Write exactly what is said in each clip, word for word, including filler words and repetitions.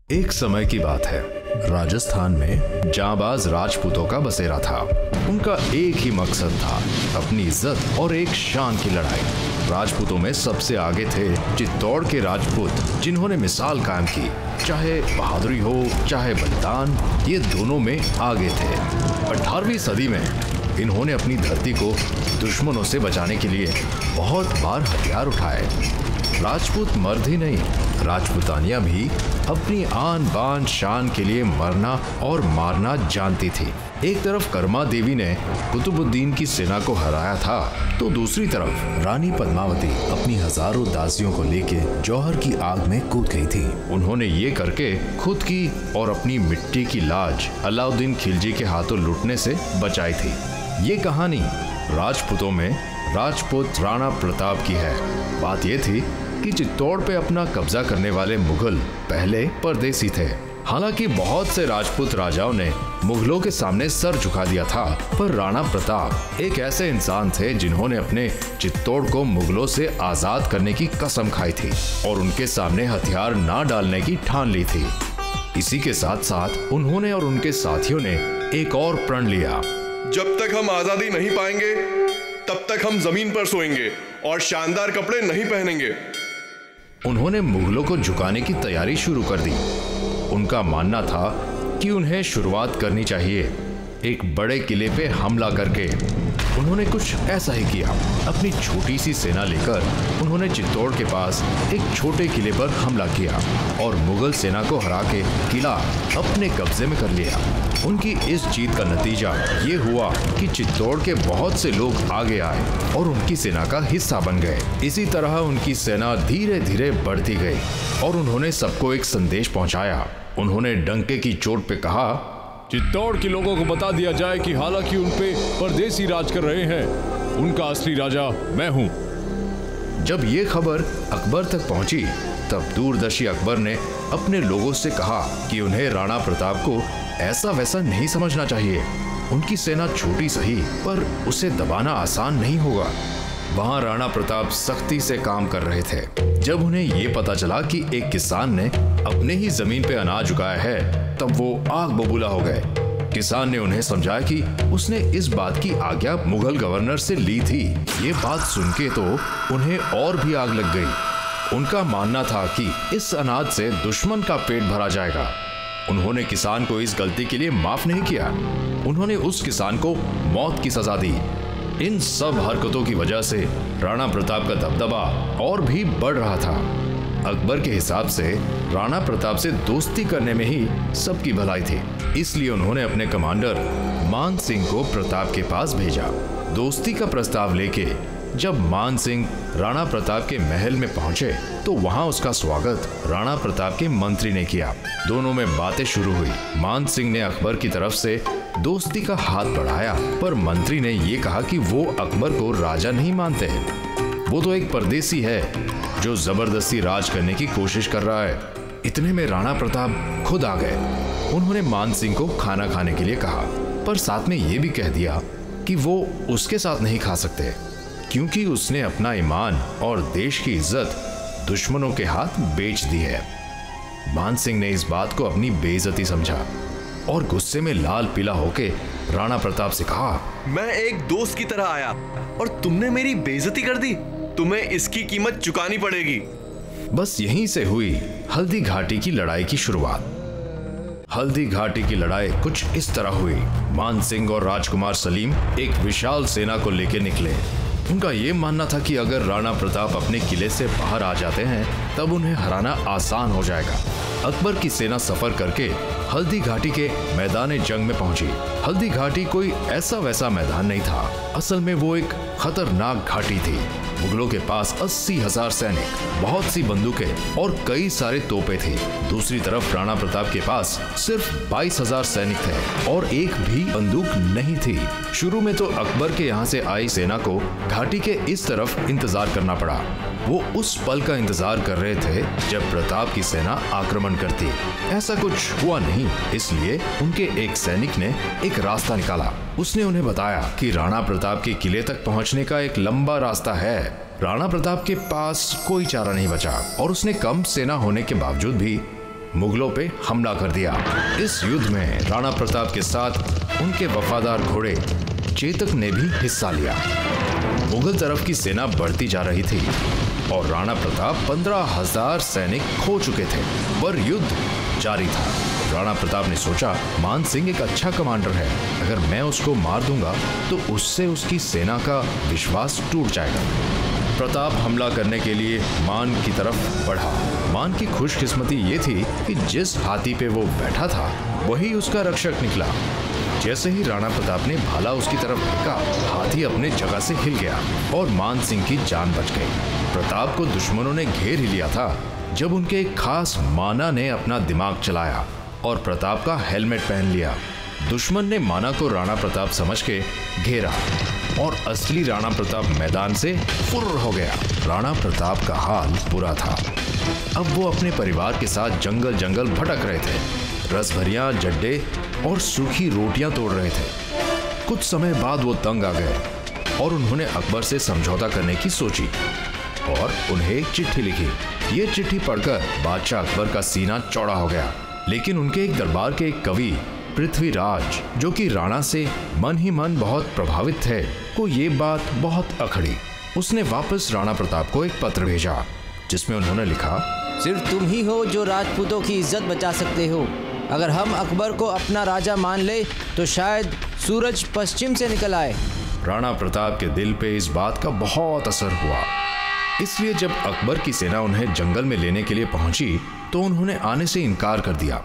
एक समय की बात है, राजस्थान में जांबाज राजपूतों का बसेरा था। उनका एक ही मकसद था, अपनी इज्जत और एक शान की लड़ाई। राजपूतों में सबसे आगे थे चित्तौड़ के राजपूत, जिन्होंने मिसाल कायम की। चाहे बहादुरी हो चाहे बलिदान, ये दोनों में आगे थे। अठारहवीं सदी में इन्होंने अपनी धरती को दुश्मनों से बचाने के लिए बहुत बार हथियार उठाए। राजपूत मर्द ही नहीं, राजपूतानियां भी अपनी आन बान शान के लिए मरना और मारना जानती थी। एक तरफ कर्मा देवी ने कुतुबुद्दीन की सेना को हराया था, तो दूसरी तरफ रानी पद्मावती अपनी हजारों दासियों को लेके जौहर की आग में कूद गई थी। उन्होंने ये करके खुद की और अपनी मिट्टी की लाज अलाउद्दीन खिलजी के हाथों लुटने से बचाई थी। ये कहानी राजपूतों में राजपूत राणा प्रताप की है। बात ये थी कि चित्तौड़ पे अपना कब्जा करने वाले मुगल पहले परदेसी थे। हालांकि बहुत से राजपूत राजाओं ने मुगलों के सामने सर झुका दिया था, पर राणा प्रताप एक ऐसे इंसान थे जिन्होंने अपने चित्तौड़ को मुगलों से आजाद करने की कसम खाई थी और उनके सामने हथियार ना डालने की ठान ली थी। इसी के साथ साथ उन्होंने और उनके साथियों ने एक और प्रण लिया। जब तक हम आजादी नहीं पाएंगे तब तक हम जमीन पर सोएंगे और शानदार कपड़े नहीं पहनेंगे। उन्होंने मुगलों को झुकाने की तैयारी शुरू कर दी। उनका मानना था कि उन्हें शुरुआत करनी चाहिए एक बड़े किले पे हमला करके। उन्होंने कुछ ऐसा ही किया। अपनी छोटी सी सेना लेकर उन्होंने चित्तौड़ के पास एक छोटे किले पर हमला किया और मुगल सेना को हरा के किला अपने कब्जे में कर लिया। उनकी इस जीत का नतीजा ये हुआ कि चित्तौड़ के बहुत से लोग आगे आए और उनकी सेना का हिस्सा बन गए। इसी तरह उनकी सेना धीरे धीरे बढ़ती गई और उन्होंने सबको एक संदेश पहुंचाया। उन्होंने डंके की चोट पे कहा, चित्तौड़ के लोगों को बता दिया जाए कि हालांकि उन पे परदेसी राज कर रहे हैं, उनका असली राजा मैं हूं। जब ये खबर अकबर तक पहुंची, तब दूरदर्शी अकबर ने अपने लोगों से कहा कि उन्हें राणा प्रताप को ऐसा वैसा नहीं समझना चाहिए। उनकी सेना छोटी सही, पर उसे दबाना आसान नहीं होगा। वहां राणा प्रताप सख्ती से काम कर रहे थे। जब उन्हें ये पता चला कि एक किसान ने अपने ही जमीन पे अनाज उगाया है, तब वो आग बबूला हो गए। किसान ने उन्हें समझाया कि उसने इस बात की आज्ञा मुगल गवर्नर से ली थी। ये बात सुन के तो उन्हें और भी आग लग गई। उनका मानना था कि इस अनाज से दुश्मन का पेट भरा जाएगा। उन्होंने किसान को इस गलती के लिए माफ नहीं किया। उन्होंने उस किसान को मौत की सजा दी। इन सब हरकतों की वजह से राणा प्रताप का दबदबा और भी बढ़ रहा था। अकबर के हिसाब से राणा प्रताप से दोस्ती करने में ही सबकी भलाई थी। इसलिए उन्होंने अपने कमांडर मान सिंह को प्रताप के पास भेजा। दोस्ती का प्रस्ताव लेके जब मान सिंह राणा प्रताप के महल में पहुंचे, तो वहां उसका स्वागत राणा प्रताप के मंत्री ने किया। दोनों में बातें शुरू हुई। मान सिंह ने अकबर की तरफ से दोस्ती का हाथ बढ़ाया, पर मंत्री ने ये कहा कि वो अकबर को राजा नहीं मानते हैं। वो तो एक परदेसी है जो जबरदस्ती राज करने की कोशिश कर रहा है। इतने में राणा प्रताप खुद आ गए। उन्होंने मान सिंह को खाना खाने के लिए कहा, पर साथ में ये भी कह दिया कि वो उसके साथ नहीं खा सकते, क्योंकि उसने अपना ईमान और देश की इज्जत दुश्मनों के हाथ बेच दी है। मान सिंह ने इस बात को अपनी बेइज्जती समझा और गुस्से में लाल पीला होके राणा प्रताप से कहा, मैं एक दोस्त की तरह आया और तुमने मेरी बेइज्जती कर दी। तुम्हें इसकी कीमत चुकानी पड़ेगी। बस यहीं से हुई हल्दी घाटी की लड़ाई की शुरुआत। हल्दी घाटी की लड़ाई कुछ इस तरह हुई। मान सिंह और राजकुमार सलीम एक विशाल सेना को लेकर निकले। उनका ये मानना था कि अगर राणा प्रताप अपने किले से बाहर आ जाते हैं, तब उन्हें हराना आसान हो जाएगा। अकबर की सेना सफर करके हल्दी घाटी के मैदान जंग में पहुंची। हल्दी घाटी कोई ऐसा वैसा मैदान नहीं था। असल में वो एक खतरनाक घाटी थी। मुगलों के पास अस्सी हजार सैनिक, बहुत सी बंदूकें और कई सारे तोपें थी। दूसरी तरफ राणा प्रताप के पास सिर्फ बाईस हजार सैनिक थे और एक भी बंदूक नहीं थी। शुरू में तो अकबर के यहाँ से आई सेना को घाटी के इस तरफ इंतजार करना पड़ा। वो उस पल का इंतजार कर रहे थे जब प्रताप की सेना आक्रमण करती। ऐसा कुछ हुआ नहीं, इसलिए उनके एक सैनिक ने एक रास्ता निकाला। उसने उन्हें बताया कि राणा प्रताप के किले तक पहुंचने का एक लंबा रास्ता है। राणा प्रताप के पास कोई चारा नहीं बचा और उसने कम सेना होने के बावजूद भी मुगलों पे हमला कर दिया। इस युद्ध में राणा प्रताप के साथ उनके वफादार घोड़े चेतक ने भी हिस्सा लिया। मुगल तरफ की सेना बढ़ती जा रही थी और राणा प्रताप पंद्रह हजार सैनिक खो चुके थे, पर युद्ध जारी था। राणा प्रताप ने सोचा, मान सिंह एक अच्छा कमांडर है, अगर मैं उसको मार दूंगा तो उससे उसकी सेना का विश्वास टूट जाएगा। प्रताप हमला करने के लिए मान की तरफ बढ़ा। मान की खुशकिस्मती ये थी कि जिस हाथी पे वो बैठा था वही उसका रक्षक निकला। जैसे ही राणा प्रताप ने भाला उसकी तरफ फेंका, हाथी अपने जगह से हिल गया और मान सिंह की जान बच गई। प्रताप को दुश्मनों ने घेर ही लिया था जब उनके एक खास माना ने अपना दिमाग चलाया और प्रताप का हेलमेट पहन लिया। दुश्मन ने माना को राणा प्रताप समझ के घेरा और असली राणा प्रताप मैदान से फुर्र हो गया। राणा प्रताप का हाल बुरा था। अब वो अपने परिवार के साथ जंगल जंगल भटक रहे थे, रस भरियां जड्डे और सूखी रोटियां तोड़ रहे थे। कुछ समय बाद वो तंग आ गए और उन्होंने अकबर से समझौता करने की सोची और उन्हें एक चिट्ठी लिखी। ये चिट्ठी पढ़कर बादशाह अकबर का सीना चौड़ा हो गया, लेकिन उनके एक दरबार के एक कवि पृथ्वीराज, जो कि राणा से मन ही मन बहुत प्रभावित थे, को ये बात बहुत अखड़ी। उसने वापस राणा प्रताप को एक पत्र भेजा जिसमें उन्होंने लिखा, सिर्फ तुम ही हो जो राजपूतों की इज्जत बचा सकते हो। अगर हम अकबर को अपना राजा मान ले तो शायद सूरज पश्चिम से निकल आए। राणा प्रताप के दिल पे इस बात का बहुत असर हुआ, इसलिए जब अकबर की सेना उन्हें जंगल में लेने के लिए पहुंची तो उन्होंने आने से इनकार कर दिया।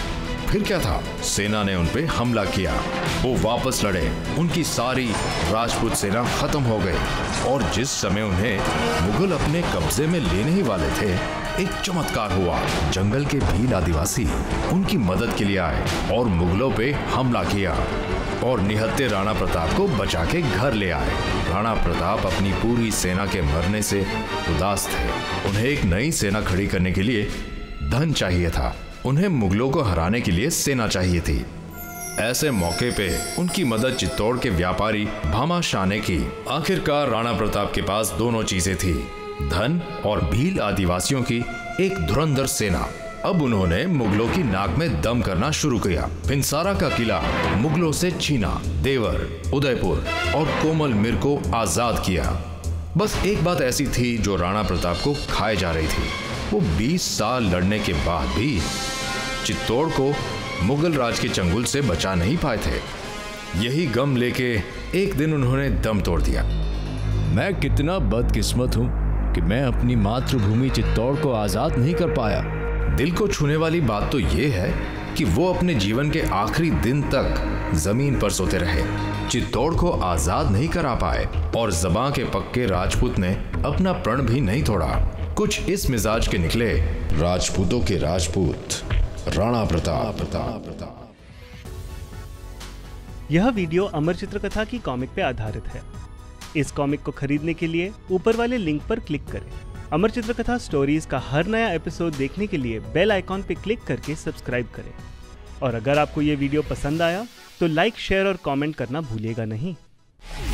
फिर क्या था, सेना ने उन पे हमला किया। वो वापस लड़े, उनकी सारी राजपूत सेना खत्म हो गई और जिस समय उन्हें मुगल अपने कब्जे में लेने ही वाले थे, एक चमत्कार हुआ। जंगल के भील आदिवासी उनकी मदद के लिए आए और मुगलों पे हमला किया और निहत्थे राणा प्रताप को बचा के घर ले आए। राणा प्रताप अपनी पूरी सेना के मरने से उदास थे। उन्हें एक नई सेना खड़ी करने के लिए धन चाहिए था। उन्हें मुगलों को हराने के लिए सेना चाहिए थी। ऐसे मौके पे उनकी मदद चित्तौड़ के व्यापारी भामा शाह ने की। आखिरकार राणा प्रताप के पास दोनों चीजें थी, धन और भील आदिवासियों की एक धुरंधर सेना। अब उन्होंने मुगलों की नाक में दम करना शुरू किया। भिंसारा का किला मुगलों से छीना, देवर, उदयपुर और कोमल मिर को आजाद किया। बस एक बात ऐसी थी जो राणा प्रताप को खाए जा रही थी। वो बीस साल लड़ने के बाद भी चित्तौड़ को मुगल राज के चंगुल से बचा नहीं पाए थे। यही गम लेके एक दिन उन्होंने दम तोड़ दिया। मैं कितना बदकिस्मत हूँ कि मैं अपनी मातृभूमि चित्तौड़ को आजाद नहीं कर पाया। दिल को छूने वाली बात तो ये है कि वो अपने जीवन के आखिरी दिन तक जमीन पर सोते रहे, चित्तौड़ को आजाद नहीं करा पाए और ज़बां के पक्के राजपूत ने अपना प्रण भी नहीं तोड़ा। कुछ इस मिजाज के निकले राजपूतों के राजपूत राणा प्रताप प्रताप प्रताप। यह वीडियो अमर चित्रकथा की कॉमिक पे आधारित है। इस कॉमिक को खरीदने के लिए ऊपर वाले लिंक पर क्लिक करें। अमर चित्रकथा स्टोरीज का हर नया एपिसोड देखने के लिए बेल आइकॉन पे क्लिक करके सब्सक्राइब करें। और अगर आपको ये वीडियो पसंद आया तो लाइक, शेयर और कमेंट करना भूलिएगा नहीं।